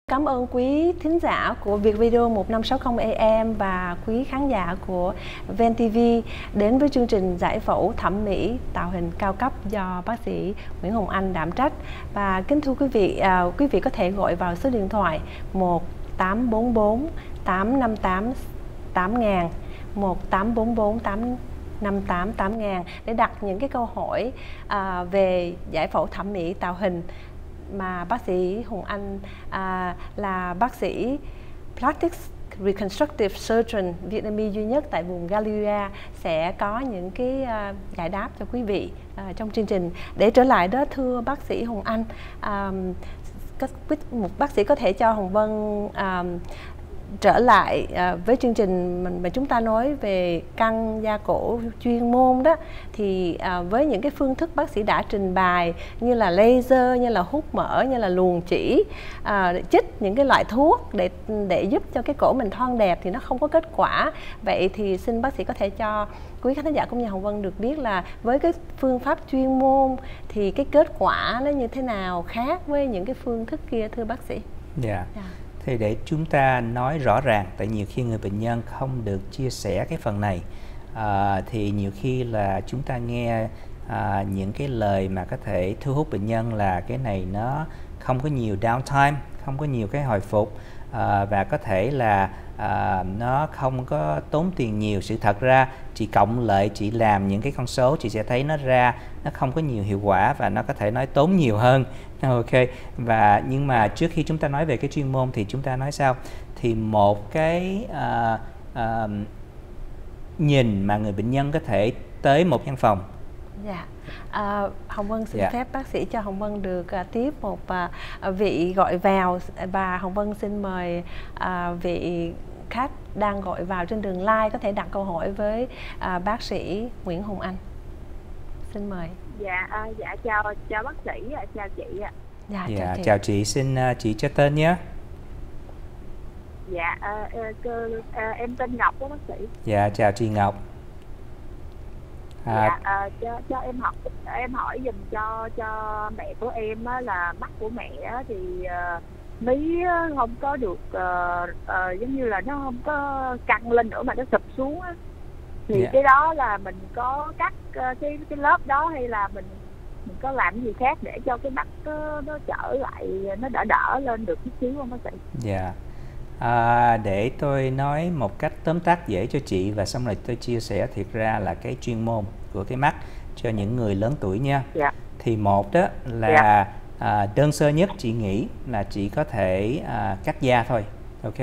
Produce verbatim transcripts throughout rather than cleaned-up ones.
Cảm ơn quý thính giả của Việt Video một năm sáu không A M và quý khán giả của vê en ti vi đến với chương trình giải phẫu thẩm mỹ tạo hình cao cấp do bác sĩ Nguyễn Hồng Anh đảm trách. Và kính thưa quý vị, à, quý vị có thể gọi vào số điện thoại một tám bốn bốn tám năm tám tám ngàn, một tám bốn bốn tám năm tám tám ngàn để đặt những cái câu hỏi à, về giải phẫu thẩm mỹ tạo hình mà bác sĩ Hồng Anh à, là bác sĩ Plastic Reconstructive Surgeon Vietnamese duy nhất tại vùng Galleria sẽ có những cái à, giải đáp cho quý vị à, trong chương trình. Để trở lại đó, thưa bác sĩ Hồng Anh, à, một bác sĩ có thể cho Hồng Vân à, trở lại à, với chương trình mà chúng ta nói về căng da cổ chuyên môn đó, thì à, với những cái phương thức bác sĩ đã trình bày như là laser, như là hút mỡ, như là luồn chỉ, à, chích những cái loại thuốc để để giúp cho cái cổ mình thon đẹp thì nó không có kết quả. Vậy thì xin bác sĩ có thể cho quý khán giả cũng như Hồng Vân được biết là với cái phương pháp chuyên môn thì cái kết quả nó như thế nào khác với những cái phương thức kia, thưa bác sĩ? Dạ. Yeah. Yeah. Thì để chúng ta nói rõ ràng, tại nhiều khi người bệnh nhân không được chia sẻ cái phần này, à, thì nhiều khi là chúng ta nghe à, những cái lời mà có thể thu hút bệnh nhân là cái này nó không có nhiều downtime, không có nhiều cái hồi phục, à, và có thể là à, nó không có tốn tiền nhiều. Sự thật ra chị cộng lại, chị làm những cái con số, chị sẽ thấy nó ra nó không có nhiều hiệu quả và nó có thể nói tốn nhiều hơn. Ok, và nhưng mà trước khi chúng ta nói về cái chuyên môn thì chúng ta nói sao? Thì một cái uh, uh, nhìn mà người bệnh nhân có thể tới một căn phòng. Dạ. À, Hồng Vân xin dạ. phép bác sĩ cho Hồng Vân được uh, tiếp một uh, vị gọi vào, và Hồng Vân xin mời uh, vị khách đang gọi vào trên đường live có thể đặt câu hỏi với uh, bác sĩ Nguyễn Hồng Anh. Xin mời. Dạ, à, dạ chào chào bác sĩ, chào chị ạ. Dạ, dạ, chào chị. Chào chị, xin uh, chị cho tên nhé. Dạ, à, à, à, em tên Ngọc đó bác sĩ. Dạ, chào chị Ngọc. À, dạ, à, cho, cho em hỏi em hỏi dùm cho cho mẹ của em á, là mắt của mẹ á, thì uh, mí không có được uh, uh, giống như là nó không có căng lên nữa mà nó sụp xuống á. Thì yeah. cái đó là mình có cắt uh, cái cái lớp đó hay là mình mình có làm gì khác để cho cái mắt nó, nó trở lại, nó đỡ đỡ lên được chút xíu không bác sĩ? Dạ. Yeah. À, để tôi nói một cách tóm tắt dễ cho chị và xong rồi tôi chia sẻ thiệt ra là cái chuyên môn của cái mắt cho những người lớn tuổi nha. Yeah. Thì một đó là yeah. à, đơn sơ nhất chị nghĩ là chị có thể à, cắt da thôi. Ok.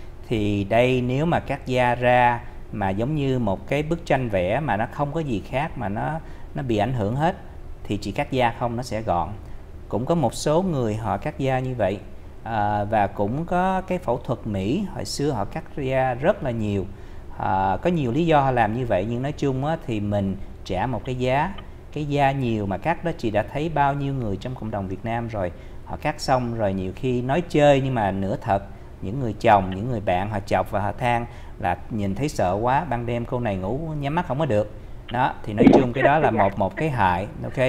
Thì đây nếu mà cắt da ra mà giống như một cái bức tranh vẽ mà nó không có gì khác mà nó nó bị ảnh hưởng hết thì chỉ cắt da không nó sẽ gọn. Cũng có một số người họ cắt da như vậy, à, và cũng có cái phẫu thuật Mỹ hồi xưa họ cắt da rất là nhiều, à, có nhiều lý do họ làm như vậy, nhưng nói chung á, thì mình trả một cái giá. Cái da nhiều mà cắt đó chị đã thấy bao nhiêu người trong cộng đồng Việt Nam rồi, họ cắt xong rồi nhiều khi nói chơi nhưng mà nửa thật. Những người chồng, những người bạn họ chọc và họ than là nhìn thấy sợ quá, ban đêm cô này ngủ nhắm mắt không có được. Đó, thì nói chung cái đó là một một cái hại. Ok,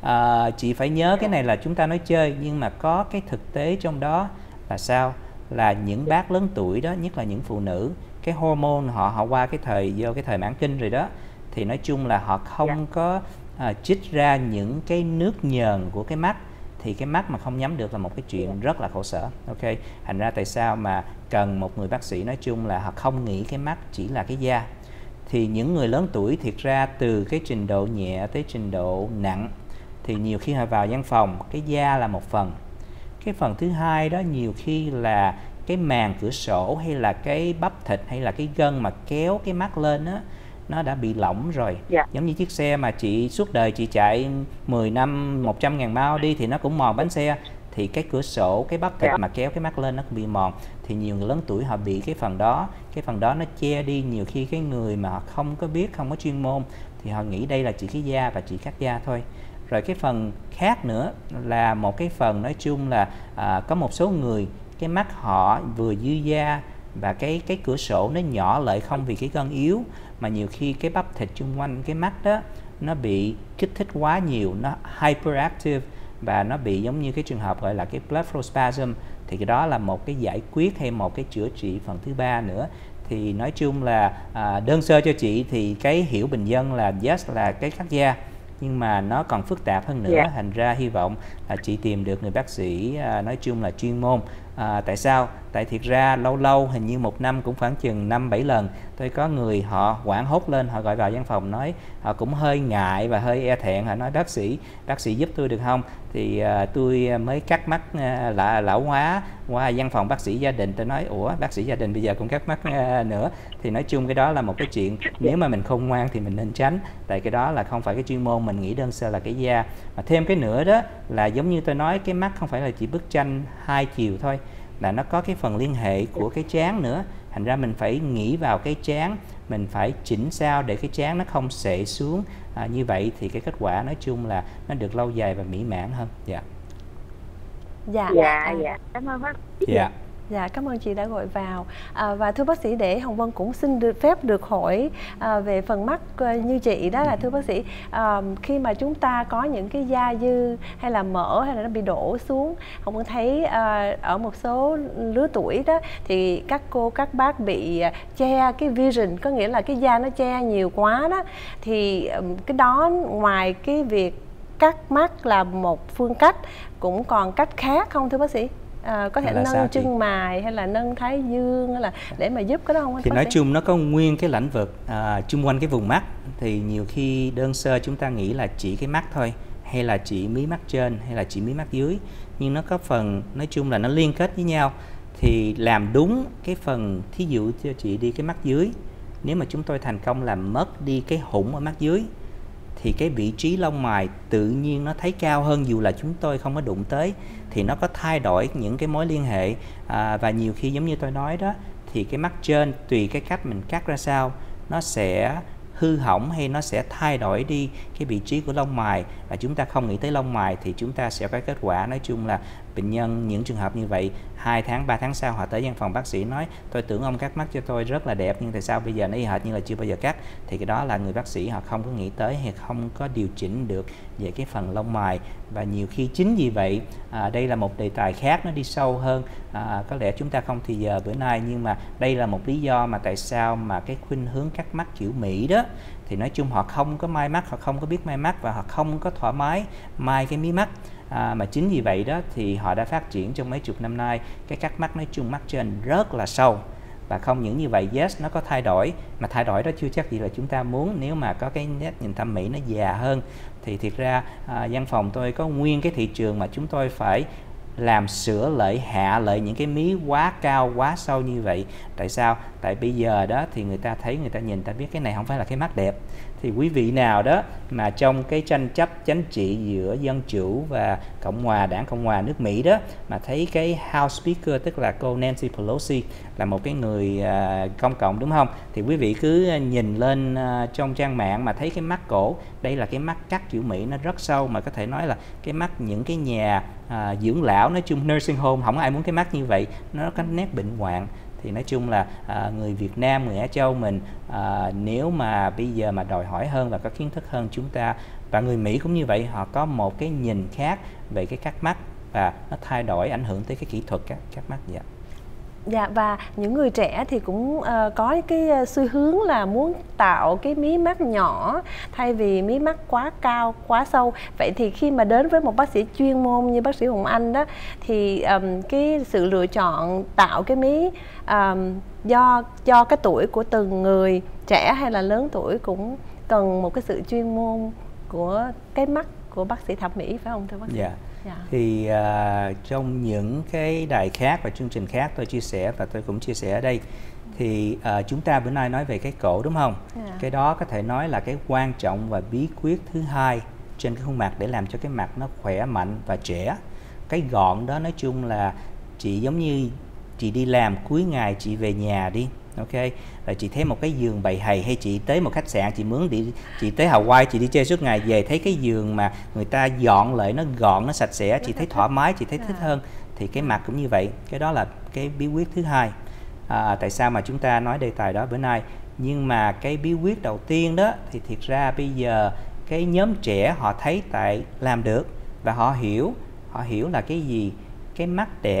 à, chị phải nhớ cái này là chúng ta nói chơi nhưng mà có cái thực tế trong đó là sao? Là những bác lớn tuổi đó, nhất là những phụ nữ, cái hormone họ họ qua cái thời do cái thời mãn kinh rồi đó, thì nói chung là họ không có à, chích ra những cái nước nhờn của cái mắt, thì cái mắt mà không nhắm được là một cái chuyện rất là khổ sở. Ok, thành ra tại sao mà cần một người bác sĩ nói chung là họ không nghĩ cái mắt chỉ là cái da. Thì những người lớn tuổi thiệt ra từ cái trình độ nhẹ tới trình độ nặng thì nhiều khi họ vào văn phòng, cái da là một phần. Cái phần thứ hai đó nhiều khi là cái màng cửa sổ hay là cái bắp thịt hay là cái gân mà kéo cái mắt lên á, nó đã bị lỏng rồi. Yeah. Giống như chiếc xe mà chị suốt đời chị chạy mười năm một trăm ngàn mile đi thì nó cũng mòn bánh xe, thì cái cửa sổ, cái bắp thịt yeah. mà kéo cái mắt lên nó cũng bị mòn. Thì nhiều người lớn tuổi họ bị cái phần đó, cái phần đó nó che đi. Nhiều khi cái người mà họ không có biết, không có chuyên môn thì họ nghĩ đây là chỉ cái da và chỉ cắt da thôi. Rồi cái phần khác nữa là một cái phần nói chung là à, có một số người cái mắt họ vừa dư da và cái cái cửa sổ nó nhỏ lại không vì cái gân yếu, mà nhiều khi cái bắp thịt xung quanh cái mắt đó nó bị kích thích quá nhiều, nó hyperactive và nó bị giống như cái trường hợp gọi là cái blepharospasm, thì cái đó là một cái giải quyết hay một cái chữa trị phần thứ ba nữa. Thì nói chung là à, đơn sơ cho chị thì cái hiểu bình dân là yes là cái cắt da, nhưng mà nó còn phức tạp hơn nữa. Yeah. Thành ra hy vọng là chị tìm được người bác sĩ à, nói chung là chuyên môn. À, tại sao? Tại thiệt ra lâu lâu, hình như một năm cũng khoảng chừng năm bảy lần tôi có người họ hoảng hốt lên, họ gọi vào văn phòng nói họ cũng hơi ngại và hơi e thẹn, họ nói bác sĩ bác sĩ giúp tôi được không? Thì à, tôi mới cắt mắt à, lạ lão hóa qua văn phòng bác sĩ gia đình. Tôi nói ủa bác sĩ gia đình bây giờ cũng cắt mắt à, nữa. Thì nói chung cái đó là một cái chuyện nếu mà mình khôn ngoan thì mình nên tránh, tại cái đó là không phải cái chuyên môn, mình nghĩ đơn sơ là cái da. Mà thêm cái nữa đó là giống như tôi nói, cái mắt không phải là chỉ bức tranh hai chiều thôi, là nó có cái phần liên hệ của cái trán nữa. Thành ra mình phải nghĩ vào cái trán, mình phải chỉnh sao để cái trán nó không xệ xuống. À, như vậy thì cái kết quả nói chung là nó được lâu dài và mỹ mãn hơn. Dạ. Dạ, dạ, dạ. Cảm ơn bác. Dạ. Dạ, cảm ơn chị đã gọi vào. À, và thưa bác sĩ, để Hồng Vân cũng xin được phép được hỏi à, về phần mắt à, như chị đó là thưa bác sĩ, à, khi mà chúng ta có những cái da dư hay là mỡ hay là nó bị đổ xuống, Hồng Vân thấy à, ở một số lứa tuổi đó thì các cô các bác bị à, che cái vision, có nghĩa là cái da nó che nhiều quá đó, thì à, cái đó ngoài cái việc cắt mắt là một phương cách, cũng còn cách khác không thưa bác sĩ? À, có thể nâng chân chị? Mày hay là nâng thái dương hay là để mà giúp cái đó không? Thì nói sĩ? chung nó có nguyên cái lĩnh vực à, chung quanh cái vùng mắt. Thì nhiều khi đơn sơ chúng ta nghĩ là chỉ cái mắt thôi, hay là chỉ mí mắt trên, hay là chỉ mí mắt dưới, nhưng nó có phần nói chung là nó liên kết với nhau. Thì làm đúng cái phần, thí dụ cho chị đi cái mắt dưới, nếu mà chúng tôi thành công làm mất đi cái hủng ở mắt dưới thì cái vị trí lông mày tự nhiên nó thấy cao hơn dù là chúng tôi không có đụng tới. Thì nó có thay đổi những cái mối liên hệ à, và nhiều khi giống như tôi nói đó, thì cái mắt trên tùy cái cách mình cắt ra sao nó sẽ hư hỏng hay nó sẽ thay đổi đi cái vị trí của lông mày, và chúng ta không nghĩ tới lông mày thì chúng ta sẽ có kết quả. Nói chung là bệnh nhân những trường hợp như vậy hai tháng ba tháng sau họ tới văn phòng bác sĩ nói tôi tưởng ông cắt mắt cho tôi rất là đẹp, nhưng tại sao bây giờ nó y hệt như là chưa bao giờ cắt? Thì cái đó là người bác sĩ họ không có nghĩ tới hay không có điều chỉnh được về cái phần lông mày. Và nhiều khi chính vì vậy à, đây là một đề tài khác, nó đi sâu hơn, à, có lẽ chúng ta không thì giờ bữa nay, nhưng mà đây là một lý do mà tại sao mà cái khuynh hướng cắt mắt kiểu Mỹ đó, thì nói chung họ không có mai mắt, họ không có biết mai mắt và họ không có thoải mái mai cái mí mắt. À, mà chính vì vậy đó thì họ đã phát triển trong mấy chục năm nay cái cắt mắt nói chung mắt trên rất là sâu. Và không những như vậy, yes nó có thay đổi, mà thay đổi đó chưa chắc gì là chúng ta muốn. Nếu mà có cái nét nhìn thẩm mỹ nó già hơn thì thiệt ra à, văn phòng tôi có nguyên cái thị trường mà chúng tôi phải làm sửa lại hạ lại những cái mí quá cao quá sâu như vậy. Tại sao? Tại bây giờ đó thì người ta thấy, người ta nhìn ta biết cái này không phải là cái mắt đẹp. Thì quý vị nào đó mà trong cái tranh chấp chính trị giữa Dân Chủ và Cộng hòa, đảng Cộng hòa nước Mỹ đó, mà thấy cái House Speaker tức là cô Nancy Pelosi là một cái người uh, công cộng đúng không? Thì quý vị cứ nhìn lên uh, trong trang mạng mà thấy cái mắt cổ, đây là cái mắt cắt kiểu Mỹ, nó rất sâu, mà có thể nói là cái mắt những cái nhà uh, dưỡng lão, nói chung nursing home, không ai muốn cái mắt như vậy, nó có nét bệnh hoạn. Thì nói chung là à, người Việt Nam, người Á Châu mình à, nếu mà bây giờ mà đòi hỏi hơn và có kiến thức hơn chúng ta, và người Mỹ cũng như vậy, họ có một cái nhìn khác về cái cắt mắt và nó thay đổi ảnh hưởng tới cái kỹ thuật cắt, cắt mắt. Dạ. Dạ, và những người trẻ thì cũng uh, có cái xu hướng là muốn tạo cái mí mắt nhỏ thay vì mí mắt quá cao, quá sâu. Vậy thì khi mà đến với một bác sĩ chuyên môn như bác sĩ Hồng Anh đó, thì um, cái sự lựa chọn tạo cái mí um, do do cái tuổi của từng người, trẻ hay là lớn tuổi, cũng cần một cái sự chuyên môn của cái mắt của bác sĩ thẩm mỹ, phải không thưa bác sĩ? Dạ. Yeah. Thì uh, trong những cái đài khác và chương trình khác tôi chia sẻ, và tôi cũng chia sẻ ở đây, thì uh, chúng ta bữa nay nói về cái cổ đúng không? Yeah. Cái đó có thể nói là cái quan trọng và bí quyết thứ hai trên cái khuôn mặt để làm cho cái mặt nó khỏe mạnh và trẻ. Cái gọn đó nói chung là chị giống như chị đi làm cuối ngày chị về nhà đi, ok, rồi chị thấy một cái giường bày hày, hay chị tới một khách sạn chị mướn đi, chị tới Hawaii chị đi chơi suốt ngày, về thấy cái giường mà người ta dọn lại nó gọn, nó sạch sẽ, chị thấy thoải mái, chị thấy thích hơn. Thì cái mặt cũng như vậy, cái đó là cái bí quyết thứ hai. À, tại sao mà chúng ta nói đề tài đó bữa nay? Nhưng mà cái bí quyết đầu tiên đó thì thiệt ra bây giờ cái nhóm trẻ họ thấy tại làm được và họ hiểu, họ hiểu là cái gì, cái mắt đẹp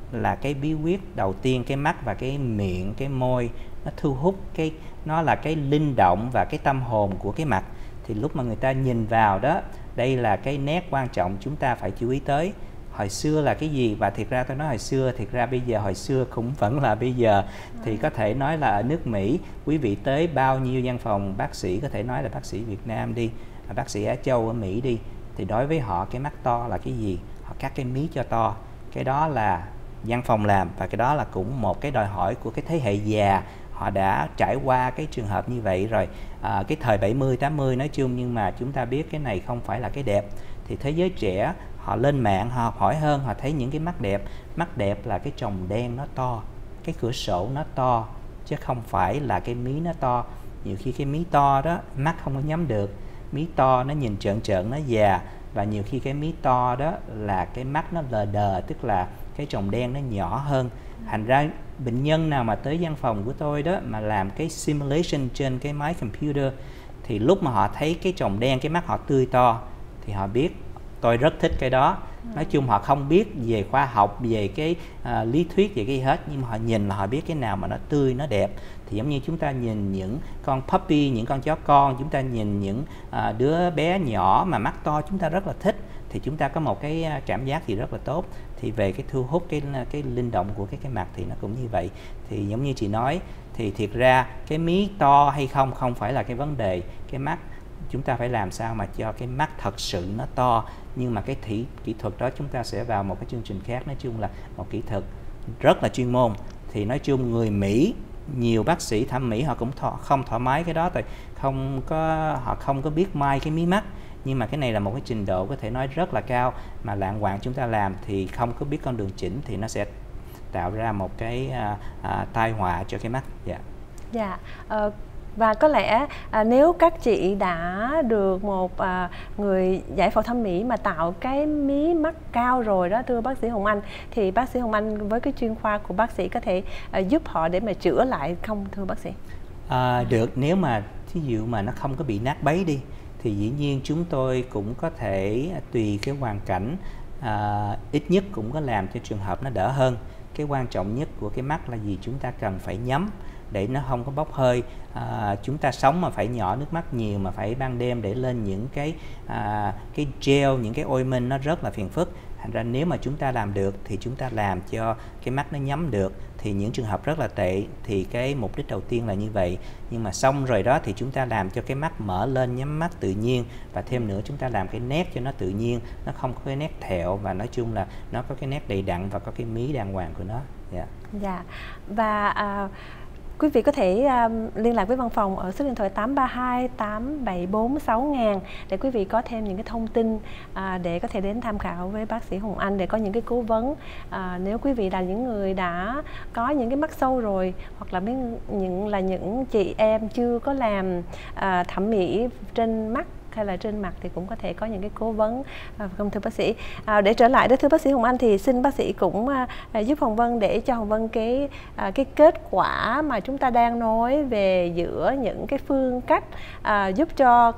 là cái bí quyết đầu tiên, cái mắt và cái miệng, cái môi nó thu hút, cái nó là cái linh động và cái tâm hồn của cái mặt. Thì lúc mà người ta nhìn vào đó, đây là cái nét quan trọng chúng ta phải chú ý tới. Hồi xưa là cái gì? Và thiệt ra tôi nói hồi xưa, thiệt ra bây giờ hồi xưa cũng vẫn là bây giờ. Thì có thể nói là ở nước Mỹ, quý vị tới bao nhiêu văn phòng bác sĩ, có thể nói là bác sĩ Việt Nam đi, bác sĩ Á Châu ở Mỹ đi, thì đối với họ cái mắt to là cái gì? Họ cắt cái mí cho to. Cái đó là văn phòng làm, và cái đó là cũng một cái đòi hỏi của cái thế hệ già. Họ đã trải qua cái trường hợp như vậy rồi, à, cái thời bảy mươi, tám mươi nói chung, nhưng mà chúng ta biết cái này không phải là cái đẹp. Thì thế giới trẻ họ lên mạng, họ học hỏi hơn, họ thấy những cái mắt đẹp. Mắt đẹp là cái tròng đen nó to, cái cửa sổ nó to, chứ không phải là cái mí nó to. Nhiều khi cái mí to đó, mắt không có nhắm được. Mí to nó nhìn trợn trợn, nó già. Và nhiều khi cái mí to đó là cái mắt nó lờ đờ, tức là cái tròng đen nó nhỏ hơn. Thành ra bệnh nhân nào mà tới văn phòng của tôi đó mà làm cái simulation trên cái máy computer, thì lúc mà họ thấy cái tròng đen, cái mắt họ tươi to, thì họ biết tôi rất thích cái đó. Nói chung họ không biết về khoa học, về cái uh, lý thuyết, về cái hết, nhưng mà họ nhìn là họ biết cái nào mà nó tươi, nó đẹp. Thì giống như chúng ta nhìn những con puppy, những con chó con, chúng ta nhìn những uh, đứa bé nhỏ mà mắt to chúng ta rất là thích, thì chúng ta có một cái cảm giác thì rất là tốt. Thì về cái thu hút, cái cái linh động của cái cái mặt thì nó cũng như vậy. Thì giống như chị nói, thì thiệt ra cái mí to hay không không phải là cái vấn đề. Cái mắt chúng ta phải làm sao mà cho cái mắt thật sự nó to. Nhưng mà cái thị, kỹ thuật đó chúng ta sẽ vào một cái chương trình khác. Nói chung là một kỹ thuật rất là chuyên môn. Thì nói chung người Mỹ, nhiều bác sĩ thẩm mỹ họ cũng thọ, không thoải mái cái đó, tại không có, họ không có biết mai cái mí mắt. Nhưng mà cái này là một cái trình độ có thể nói rất là cao, mà lạng quạng chúng ta làm thì không có biết con đường chỉnh, thì nó sẽ tạo ra một cái à, à, tai họa cho cái mắt. Dạ. Yeah. Dạ. Yeah. Uh, và có lẽ à, nếu các chị đã được một à, người giải phẫu thẩm mỹ mà tạo cái mí mắt cao rồi đó, thưa bác sĩ Hồng Anh, thì bác sĩ Hồng Anh với cái chuyên khoa của bác sĩ có thể à, giúp họ để mà chữa lại không, thưa bác sĩ? À, được, nếu mà thí dụ mà nó không có bị nát bấy đi, thì dĩ nhiên chúng tôi cũng có thể tùy cái hoàn cảnh, à, ít nhất cũng có làm cho trường hợp nó đỡ hơn. Cái quan trọng nhất của cái mắt là gì? Chúng ta cần phải nhắm để nó không có bốc hơi. À, chúng ta sống mà phải nhỏ nước mắt nhiều, mà phải ban đêm để lên những cái à, cái gel, những cái ointment nó rất là phiền phức. Thành ra nếu mà chúng ta làm được thì chúng ta làm cho cái mắt nó nhắm được. Thì những trường hợp rất là tệ thì cái mục đích đầu tiên là như vậy. Nhưng mà xong rồi đó thì chúng ta làm cho cái mắt mở lên, nhắm mắt tự nhiên. Và thêm nữa chúng ta làm cái nét cho nó tự nhiên, nó không có cái nét thẹo, và nói chung là nó có cái nét đầy đặn và có cái mí đàng hoàng của nó. Dạ. Dạ. Và à, quý vị có thể um, liên lạc với văn phòng ở số điện thoại tám ba hai tám bảy bốn sáu nghìn để quý vị có thêm những cái thông tin uh, để có thể đến tham khảo với bác sĩ Hồng Anh để có những cái cố vấn. Uh, nếu quý vị là những người đã có những cái mắt sâu rồi, hoặc là những là những chị em chưa có làm uh, thẩm mỹ trên mắt hay là trên mặt, thì cũng có thể có những cái cố vấn. À, không, thưa bác sĩ, à, để trở lại đó thưa bác sĩ Hồng Anh, thì xin bác sĩ cũng à, giúp Hồng Vân để cho Hồng Vân cái à, cái kết quả mà chúng ta đang nói về giữa những cái phương cách à, giúp cho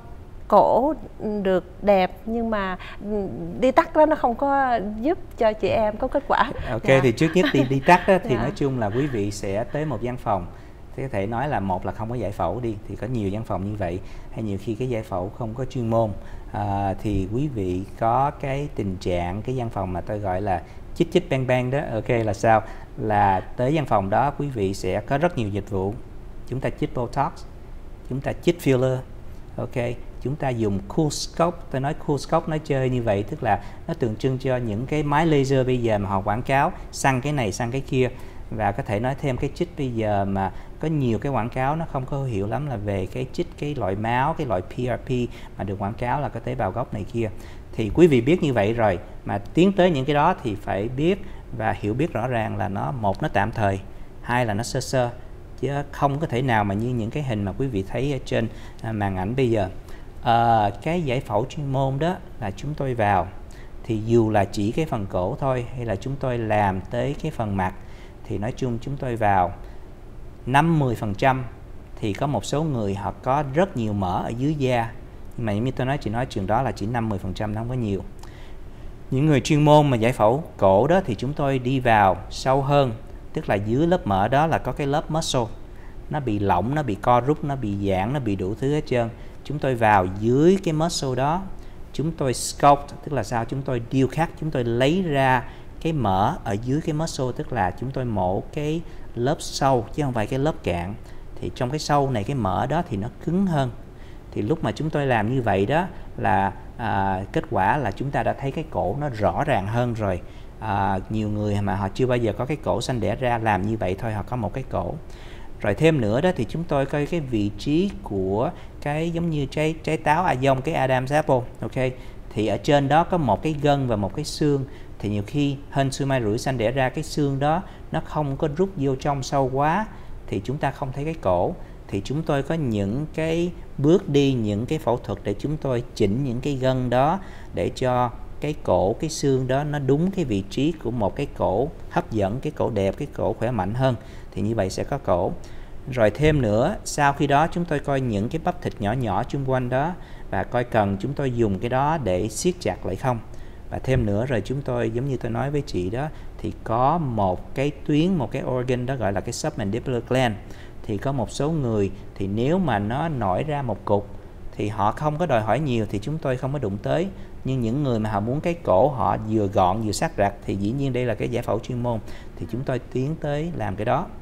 cổ được đẹp, nhưng mà đi tắt đó nó không có giúp cho chị em có kết quả. Ok, dạ. Thì trước nhất đi đi tắt đó, thì dạ. nói chung là quý vị sẽ tới một văn phòng. Thì có thể nói là một là không có giải phẫu đi, thì có nhiều văn phòng như vậy, hay nhiều khi cái giải phẫu không có chuyên môn, à, thì quý vị có cái tình trạng cái văn phòng mà tôi gọi là chích chích bang bang đó. Ok, là sao? Là tới văn phòng đó quý vị sẽ có rất nhiều dịch vụ. Chúng ta chích Botox, chúng ta chích filler, ok, chúng ta dùng CoolScope. Tôi nói CoolScope nói chơi như vậy, tức là nó tượng trưng cho những cái máy laser bây giờ mà họ quảng cáo săn cái này săn cái kia. Và có thể nói thêm cái chích bây giờ mà có nhiều cái quảng cáo nó không có hiểu lắm là về cái chích cái loại máu, cái loại pê rờ pê mà được quảng cáo là có tế bào gốc này kia. Thì quý vị biết như vậy rồi, mà tiến tới những cái đó thì phải biết và hiểu biết rõ ràng là nó, một nó tạm thời, hai là nó sơ sơ, chứ không có thể nào mà như những cái hình mà quý vị thấy ở trên màn ảnh bây giờ. À, cái giải phẫu chuyên môn đó là chúng tôi vào, thì dù là chỉ cái phần cổ thôi hay là chúng tôi làm tới cái phần mặt, thì nói chung chúng tôi vào năm mươi phần trăm. Thì có một số người họ có rất nhiều mỡ ở dưới da, nhưng mà như tôi nói, chị nói trường đó là chỉ năm mươi phần trăm, nó không có nhiều. những người chuyên môn mà giải phẫu cổ đó thì chúng tôi đi vào sâu hơn, tức là dưới lớp mỡ đó là có cái lớp muscle, nó bị lỏng, nó bị co rút, nó bị giãn, nó bị đủ thứ hết trơn. Chúng tôi vào dưới cái muscle đó, chúng tôi sculpt, tức là sao? Chúng tôi điêu khắc, chúng tôi lấy ra cái mỡ ở dưới cái muscle, tức là chúng tôi mổ cái lớp sâu chứ không phải cái lớp cạn. Thì trong cái sâu này, cái mỡ đó thì nó cứng hơn. Thì lúc mà chúng tôi làm như vậy đó là à, kết quả là chúng ta đã thấy cái cổ nó rõ ràng hơn rồi. À, nhiều người mà họ chưa bao giờ có cái cổ sanh đẻ ra làm như vậy thôi, họ có một cái cổ. Rồi thêm nữa đó thì chúng tôi coi cái vị trí của cái giống như trái trái táo a dông, cái Adam's apple, ok? Thì ở trên đó có một cái gân và một cái xương. Thì nhiều khi hên xương mai rủi sanh đẻ ra, cái xương đó nó không có rút vô trong sâu quá thì chúng ta không thấy cái cổ. Thì chúng tôi có những cái bước đi, những cái phẫu thuật để chúng tôi chỉnh những cái gân đó để cho cái cổ, cái xương đó nó đúng cái vị trí của một cái cổ hấp dẫn, cái cổ đẹp, cái cổ khỏe mạnh hơn. Thì như vậy sẽ có cổ. Rồi thêm nữa, sau khi đó chúng tôi coi những cái bắp thịt nhỏ nhỏ xung quanh đó và coi cần chúng tôi dùng cái đó để siết chặt lại không. Và thêm nữa rồi chúng tôi, giống như tôi nói với chị đó, thì có một cái tuyến, một cái organ đó gọi là cái submandibular gland. Thì có một số người thì nếu mà nó nổi ra một cục thì họ không có đòi hỏi nhiều thì chúng tôi không có đụng tới. Nhưng những người mà họ muốn cái cổ họ vừa gọn vừa sắc rạch thì dĩ nhiên đây là cái giải phẫu chuyên môn, thì chúng tôi tiến tới làm cái đó.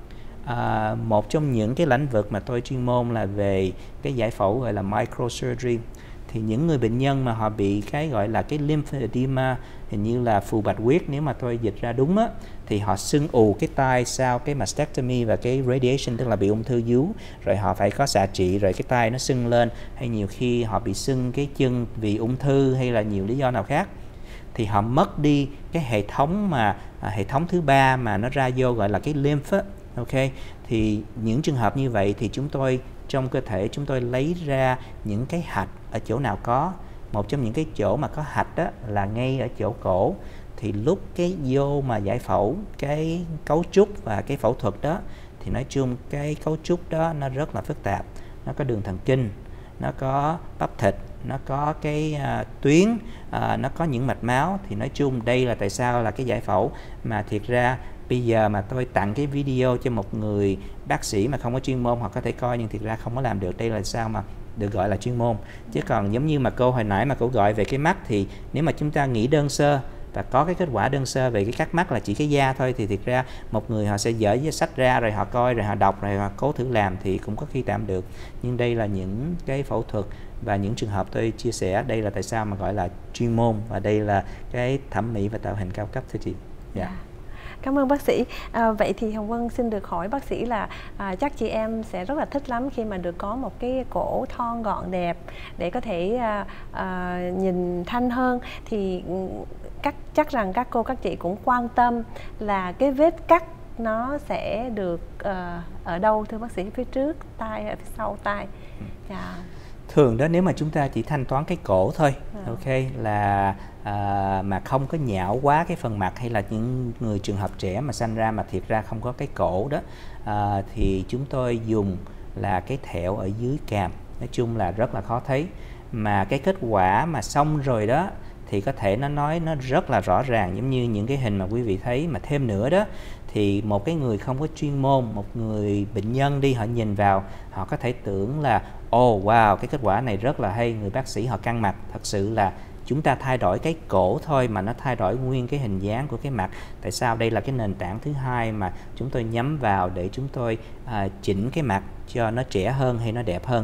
À, một trong những cái lĩnh vực mà tôi chuyên môn là về cái giải phẫu gọi là microsurgery. Thì những người bệnh nhân mà họ bị cái gọi là cái lymphedema, hình như là phù bạch huyết nếu mà tôi dịch ra đúng á, thì họ sưng ù cái tai sau cái mastectomy và cái radiation, tức là bị ung thư vú, rồi họ phải có xạ trị rồi cái tai nó sưng lên, hay nhiều khi họ bị sưng cái chân vì ung thư hay là nhiều lý do nào khác, thì họ mất đi cái hệ thống mà à, hệ thống thứ ba mà nó ra vô gọi là cái lymph á, ok? Thì những trường hợp như vậy thì chúng tôi trong cơ thể chúng tôi lấy ra những cái hạch ở chỗ nào có. Một trong những cái chỗ mà có hạch đó là ngay ở chỗ cổ. Thì lúc cái vô mà giải phẫu cái cấu trúc và cái phẫu thuật đó thì nói chung cái cấu trúc đó nó rất là phức tạp. Nó có đường thần kinh, nó có bắp thịt, nó có cái uh, tuyến, uh, nó có những mạch máu. Thì nói chung đây là tại sao là cái giải phẫu mà thiệt ra bây giờ mà tôi tặng cái video cho một người bác sĩ mà không có chuyên môn, họ có thể coi nhưng thiệt ra không có làm được. Đây là sao mà được gọi là chuyên môn. Chứ còn giống như mà cô hồi nãy mà cô gọi về cái mắt thì nếu mà chúng ta nghĩ đơn sơ và có cái kết quả đơn sơ về cái cắt mắt là chỉ cái da thôi thì thiệt ra một người họ sẽ dở cái sách ra rồi họ coi rồi họ đọc rồi họ cố thử làm thì cũng có khi tạm được. Nhưng đây là những cái phẫu thuật và những trường hợp tôi chia sẻ, đây là tại sao mà gọi là chuyên môn và đây là cái thẩm mỹ và tạo hình cao cấp thưa chị. Dạ. Yeah. Cảm ơn bác sĩ. À, vậy thì Hồng Vân xin được hỏi bác sĩ là à, chắc chị em sẽ rất là thích lắm khi mà được có một cái cổ thon gọn đẹp để có thể à, à, nhìn thanh hơn. Thì các chắc rằng các cô các chị cũng quan tâm là cái vết cắt nó sẽ được uh, ở đâu thưa bác sĩ? Phía trước tai hay phía sau tai? Yeah. Thường đó nếu mà chúng ta chỉ thanh toán cái cổ thôi, à. ok, là à, mà không có nhão quá cái phần mặt, hay là những người trường hợp trẻ mà sanh ra mà thiệt ra không có cái cổ đó, à, thì chúng tôi dùng là cái thẹo ở dưới càm. Nói chung là rất là khó thấy, mà cái kết quả mà xong rồi đó thì có thể nó nói nó rất là rõ ràng, giống như những cái hình mà quý vị thấy. Mà thêm nữa đó thì một cái người không có chuyên môn, một người bệnh nhân đi họ nhìn vào, họ có thể tưởng là oh wow, cái kết quả này rất là hay, người bác sĩ họ căng mặt. Thật sự là chúng ta thay đổi cái cổ thôi mà nó thay đổi nguyên cái hình dáng của cái mặt. Tại sao? Đây là cái nền tảng thứ hai mà chúng tôi nhắm vào để chúng tôi à, chỉnh cái mặt cho nó trẻ hơn hay nó đẹp hơn.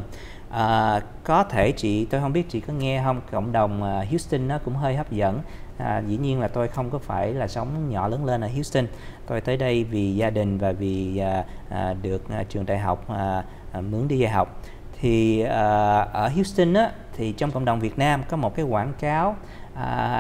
À, có thể chị, tôi không biết chị có nghe không, cộng đồng uh, Houston nó cũng hơi hấp dẫn. À, dĩ nhiên là tôi không có phải là sống nhỏ lớn lên ở Houston, tôi tới đây vì gia đình và vì uh, uh, được uh, trường đại học uh, uh, mướn đi dạy học. Thì uh, ở Houston á, thì trong cộng đồng Việt Nam có một cái quảng cáo uh,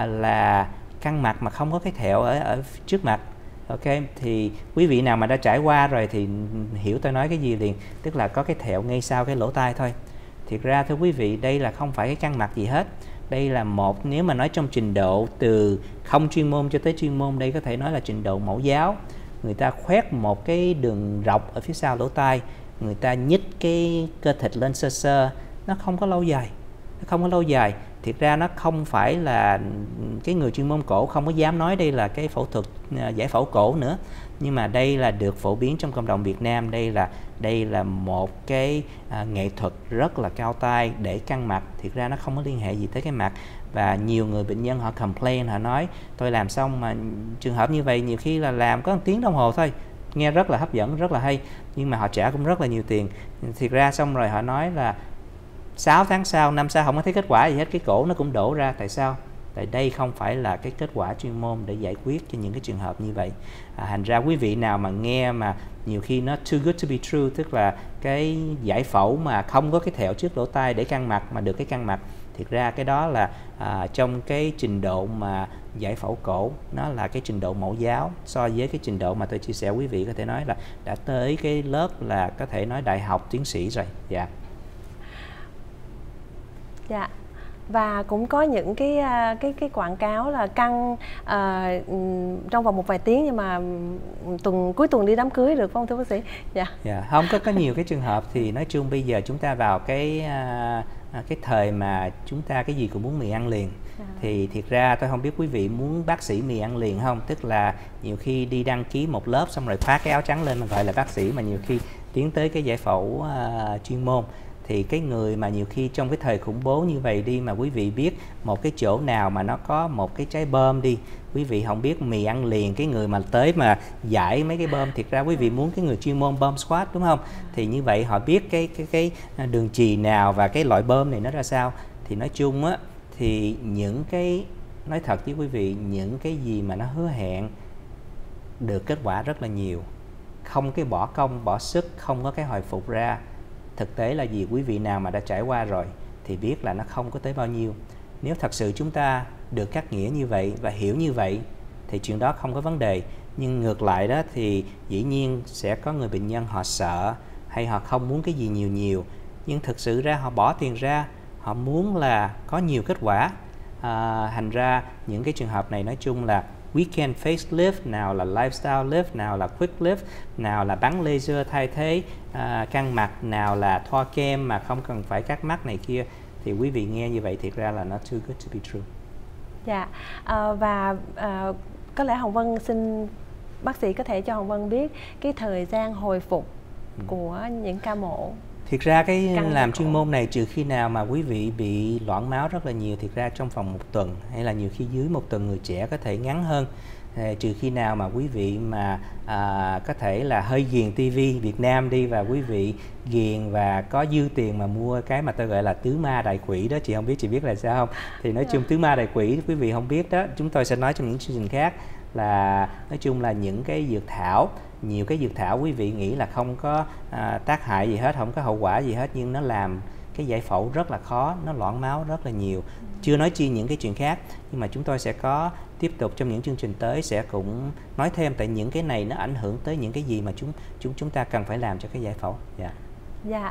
là căng mặt mà không có cái thẹo ở, ở trước mặt. Ok, thì quý vị nào mà đã trải qua rồi thì hiểu tôi nói cái gì liền, tức là có cái thẹo ngay sau cái lỗ tai thôi. Thiệt ra thưa quý vị, đây là không phải cái căng mặt gì hết. Đây là một, nếu mà nói trong trình độ từ không chuyên môn cho tới chuyên môn, đây có thể nói là trình độ mẫu giáo. Người ta khoét một cái đường rọc ở phía sau lỗ tai, người ta nhích cái cơ thịt lên sơ sơ, nó không có lâu dài. Nó không có lâu dài thiệt ra nó không phải là cái người chuyên môn cổ không có dám nói đây là cái phẫu thuật giải phẫu cổ nữa, nhưng mà đây là được phổ biến trong cộng đồng Việt Nam. Đây là đây là một cái à, nghệ thuật rất là cao tay để căng mặt. Thiệt ra nó không có liên hệ gì tới cái mặt. Và nhiều người bệnh nhân họ complain, họ nói tôi làm xong mà trường hợp như vậy nhiều khi là làm có một tiếng đồng hồ thôi, nghe rất là hấp dẫn, rất là hay, nhưng mà họ trả cũng rất là nhiều tiền. Thiệt ra xong rồi họ nói là sáu tháng sau, năm sau không có thấy kết quả gì hết, cái cổ nó cũng đổ ra. Tại sao? Tại đây không phải là cái kết quả chuyên môn để giải quyết cho những cái trường hợp như vậy. À, thành ra quý vị nào mà nghe mà nhiều khi nó too good to be true, tức là cái giải phẫu mà không có cái thẹo trước lỗ tai để căng mặt mà được cái căng mặt, thiệt ra cái đó là à, trong cái trình độ mà giải phẫu cổ, nó là cái trình độ mẫu giáo so với cái trình độ mà tôi chia sẻ quý vị có thể nói là đã tới cái lớp là có thể nói đại học tiến sĩ rồi. Dạ. Dạ. Và cũng có những cái cái cái quảng cáo là căng uh, trong vòng một vài tiếng, nhưng mà tuần cuối tuần đi đám cưới được không thưa bác sĩ? Dạ. Yeah, không có có nhiều cái trường hợp thì nói chung bây giờ chúng ta vào cái uh, cái thời mà chúng ta cái gì cũng muốn mì ăn liền. À. Thì thiệt ra tôi không biết quý vị muốn bác sĩ mì ăn liền không, tức là nhiều khi đi đăng ký một lớp xong rồi khoác cái áo trắng lên mà gọi là bác sĩ, mà nhiều khi tiến tới cái giải phẫu uh, chuyên môn. Thì cái người mà nhiều khi trong cái thời khủng bố như vậy đi, mà quý vị biết một cái chỗ nào mà nó có một cái trái bơm đi, quý vị không biết mì ăn liền, cái người mà tới mà giải mấy cái bơm, thiệt ra quý vị muốn cái người chuyên môn bơm squat đúng không? Thì như vậy họ biết cái cái cái đường chì nào và cái loại bơm này nó ra sao. Thì nói chung á, thì những cái, nói thật với quý vị, những cái gì mà nó hứa hẹn được kết quả rất là nhiều, không cái bỏ công bỏ sức, không có cái hồi phục ra, thực tế là gì, quý vị nào mà đã trải qua rồi thì biết là nó không có tới bao nhiêu. Nếu thật sự chúng ta được cắt nghĩa như vậy và hiểu như vậy thì chuyện đó không có vấn đề. Nhưng ngược lại đó thì dĩ nhiên sẽ có người bệnh nhân họ sợ hay họ không muốn cái gì nhiều nhiều, nhưng thực sự ra họ bỏ tiền ra, họ muốn là có nhiều kết quả. À, thành ra những cái trường hợp này nói chung là weekend facelift, nào là lifestyle lift, nào là quick lift, nào là bắn laser thay thế à, căng mặt, nào là thoa kem mà không cần phải cắt mắt này kia. Thì quý vị nghe như vậy thiệt ra là nó too good to be true. Dạ, à, và à, có lẽ Hồng Vân xin bác sĩ có thể cho Hồng Vân biết cái thời gian hồi phục ừ. của những ca mổ. Thiệt ra cái làm chuyên môn này, trừ khi nào mà quý vị bị loãng máu rất là nhiều, thiệt ra trong vòng một tuần hay là nhiều khi dưới một tuần, người trẻ có thể ngắn hơn. Trừ khi nào mà quý vị mà à, có thể là hơi ghiền tivi Việt Nam đi, và quý vị ghiền và có dư tiền mà mua cái mà tôi gọi là tứ ma đại quỷ đó, chị không biết chị biết là sao không? Thì nói chung tứ ma đại quỷ quý vị không biết đó, chúng tôi sẽ nói trong những chương trình khác, là nói chung là những cái dược thảo, nhiều cái dược thảo quý vị nghĩ là không có à, tác hại gì hết, không có hậu quả gì hết, nhưng nó làm cái giải phẫu rất là khó, nó loãng máu rất là nhiều. Chưa nói chi những cái chuyện khác, nhưng mà chúng tôi sẽ có tiếp tục trong những chương trình tới sẽ cũng nói thêm, tại những cái này nó ảnh hưởng tới những cái gì mà chúng chúng chúng ta cần phải làm cho cái giải phẫu. Dạ. Dạ.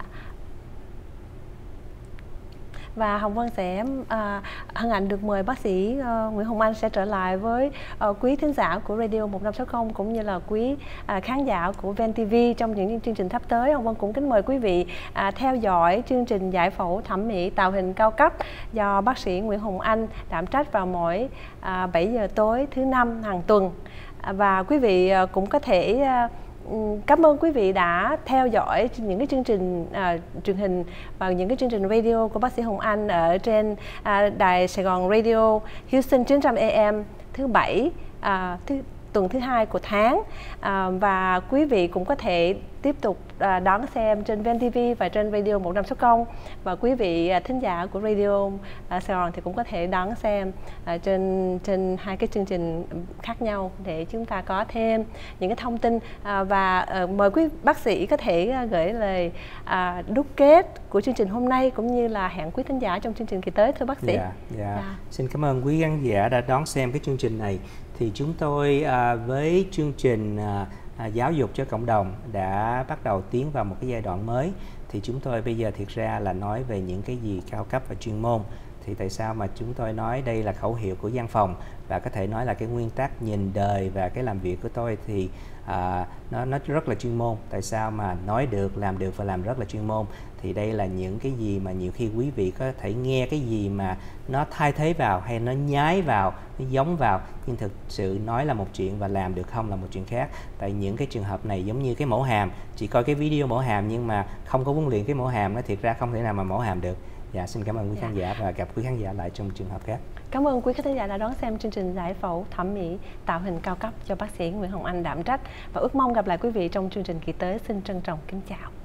Và Hồng Vân sẽ à, hân hạnh được mời bác sĩ uh, Nguyễn Hồng Anh sẽ trở lại với uh, quý thính giả của Radio một năm sáu không cũng như là quý uh, khán giả của Ven ti vi trong những chương trình sắp tới. Hồng Vân cũng kính mời quý vị uh, theo dõi chương trình giải phẫu thẩm mỹ tạo hình cao cấp do bác sĩ Nguyễn Hồng Anh đảm trách vào mỗi uh, bảy giờ tối thứ năm hàng tuần. Uh, và quý vị uh, cũng có thể uh, cảm ơn quý vị đã theo dõi những cái chương trình à, truyền hình và những cái chương trình radio của bác sĩ Hồng Anh ở trên à, đài Sài Gòn Radio Houston chín trăm A M thứ bảy à, thứ tuần thứ hai của tháng, à, và quý vị cũng có thể tiếp tục à, đón xem trên Ven ti vi và trên Radio một năm sáu không, và quý vị à, thính giả của Radio à, Sài Gòn thì cũng có thể đón xem à, trên trên hai cái chương trình khác nhau để chúng ta có thêm những cái thông tin, à, và à, mời quý bác sĩ có thể à, gửi lời à, đúc kết của chương trình hôm nay cũng như là hẹn quý thính giả trong chương trình kỳ tới, thưa bác sĩ. Yeah, yeah. Yeah. Xin cảm ơn quý khán giả đã đón xem cái chương trình này. Thì chúng tôi à, với chương trình à, à, giáo dục cho cộng đồng đã bắt đầu tiến vào một cái giai đoạn mới. Thì chúng tôi bây giờ thiệt ra là nói về những cái gì cao cấp và chuyên môn. thì tại sao mà chúng tôi nói đây là khẩu hiệu của văn phòng, và có thể nói là cái nguyên tắc nhìn đời và cái làm việc của tôi thì à, nó nó rất là chuyên môn. Tại sao mà nói được, làm được và làm rất là chuyên môn? Thì đây là những cái gì mà nhiều khi quý vị có thể nghe cái gì mà nó thay thế vào, hay nó nhái vào, nó giống vào, nhưng thực sự nói là một chuyện và làm được không là một chuyện khác. Tại những cái trường hợp này giống như cái mẫu hàm, chỉ coi cái video mẫu hàm nhưng mà không có huấn luyện cái mẫu hàm, nó thiệt ra không thể nào mà mẫu hàm được. Dạ, xin cảm ơn quý dạ. khán giả và gặp quý khán giả lại trong trường hợp khác. Cảm ơn quý khán giả đã đón xem chương trình giải phẫu thẩm mỹ tạo hình cao cấp do bác sĩ Nguyễn Hồng Anh đảm trách, và ước mong gặp lại quý vị trong chương trình kỳ tới. Xin trân trọng kính chào.